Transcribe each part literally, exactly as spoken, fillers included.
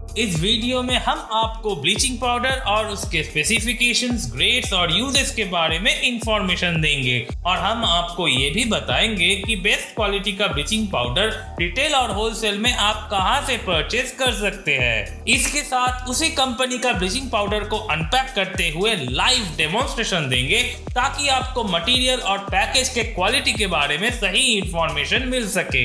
इस वीडियो में हम आपको ब्लीचिंग पाउडर और उसके स्पेसिफिकेशंस, ग्रेड्स और यूजेस के बारे में इंफॉर्मेशन देंगे और हम आपको ये भी बताएंगे कि बेस्ट क्वालिटी का ब्लीचिंग पाउडर रिटेल और होलसेल में आप कहां से परचेज कर सकते हैं। इसके साथ उसी कंपनी का ब्लीचिंग पाउडर को अनपैक करते हुए लाइव डेमोन्स्ट्रेशन देंगे ताकि आपको मटेरियल और पैकेज के क्वालिटी के बारे में सही इंफॉर्मेशन मिल सके।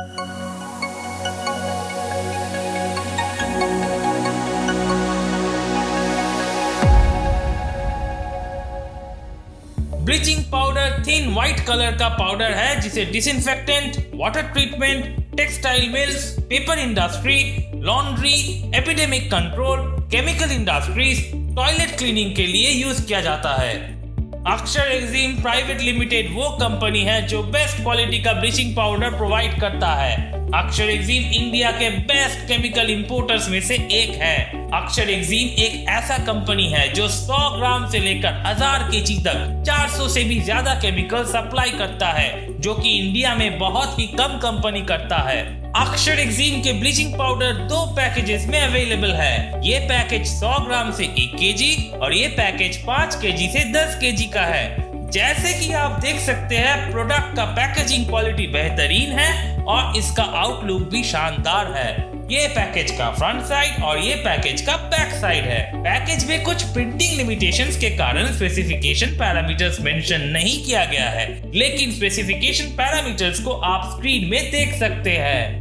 Bleaching powder thin white colour का पाउडर है जिसे disinfectant, water treatment, textile mills, paper industry, laundry, epidemic control, chemical industries, toilet cleaning के लिए यूज किया जाता है। अक्षर एक्जिम प्राइवेट लिमिटेड वो कंपनी है जो बेस्ट क्वालिटी का ब्लीचिंग पाउडर प्रोवाइड करता है। अक्षर एक्जिम इंडिया के बेस्ट केमिकल इंपोर्टर्स में से एक है। अक्षर एक्जिम एक ऐसा कंपनी है जो सौ ग्राम से लेकर हजार केजी तक चार सौ से भी ज्यादा केमिकल सप्लाई करता है, जो कि इंडिया में बहुत ही कम कंपनी करता है। अक्षर एक्जिम के ब्लीचिंग पाउडर दो पैकेजेस में अवेलेबल है। ये पैकेज सौ ग्राम से एक केजी और ये पैकेज पाँच केजी से दस केजी का है। जैसे कि आप देख सकते हैं, प्रोडक्ट का पैकेजिंग क्वालिटी बेहतरीन है और इसका आउटलुक भी शानदार है। ये पैकेज का फ्रंट साइड और ये पैकेज का बैक साइड है। पैकेज में कुछ प्रिंटिंग लिमिटेशंस के कारण स्पेसिफिकेशन पैरामीटर्स मेंशन नहीं किया गया है, लेकिन स्पेसिफिकेशन पैरामीटर्स को आप स्क्रीन में देख सकते हैं।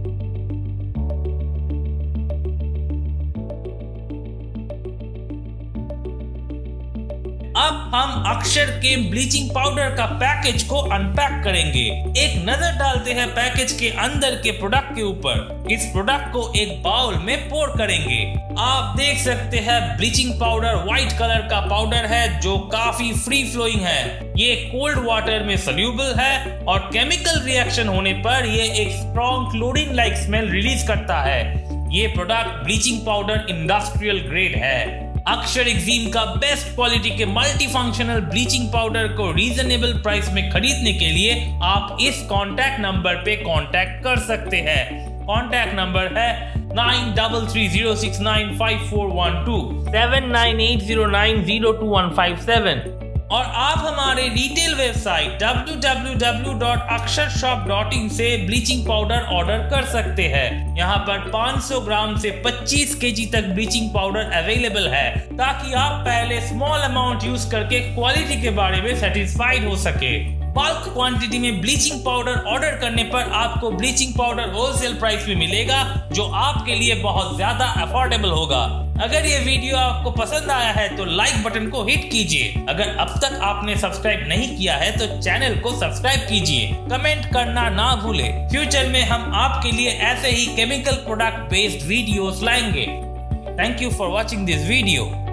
अब हम अक्षर के ब्लीचिंग पाउडर का पैकेज को अनपैक करेंगे। एक नजर डालते हैं पैकेज के अंदर के प्रोडक्ट के ऊपर। इस प्रोडक्ट को एक बाउल में पोर करेंगे। आप देख सकते हैं ब्लीचिंग पाउडर व्हाइट कलर का पाउडर है जो काफी फ्री फ्लोइंग है। ये कोल्ड वाटर में सोल्यूबल है और केमिकल रिएक्शन होने पर ये एक strong chlorine like smell release करता है। ये product bleaching powder industrial grade है। अक्षर एक्जिम का बेस्ट क्वालिटी के मल्टी फंक्शनल ब्लीचिंग पाउडर को रीजनेबल प्राइस में खरीदने के लिए आप इस कॉन्टैक्ट नंबर पे कॉन्टैक्ट कर सकते हैं। कॉन्टैक्ट नंबर है nine three three zero six nine five four one two, seven nine eight zero nine zero two one five seven और आप हमारे retail website W W W dot Akshar shop dot in से bleaching powder order कर सकते हैं। यहाँ पर पाँच सौ ग्राम से पच्चीस केजी तक ब्लीचिंग पाउडर अवेलेबल है ताकि आप पहले स्मॉल अमाउंट यूज करके क्वालिटी के बारे में सेटिस्फाइड हो सके। बल्क क्वांटिटी में ब्लीचिंग पाउडर ऑर्डर करने पर आपको ब्लीचिंग पाउडर होलसेल प्राइस में मिलेगा, जो आपके लिए बहुत ज्यादा अफोर्डेबल होगा। अगर ये वीडियो आपको पसंद आया है तो लाइक बटन को हिट कीजिए। अगर अब तक आपने सब्सक्राइब नहीं किया है तो चैनल को सब्सक्राइब कीजिए। कमेंट करना ना भूलें। फ्यूचर में हम आपके लिए ऐसे ही केमिकल प्रोडक्ट बेस्ड वीडियोस लाएंगे। Thank you for watching this video.